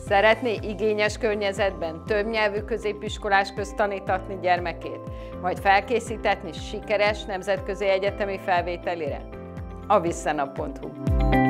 Szeretné igényes környezetben többnyelvű középiskolás közt tanítatni gyermekét, majd felkészítetni sikeres nemzetközi egyetemi felvételire? A Visszanap.hu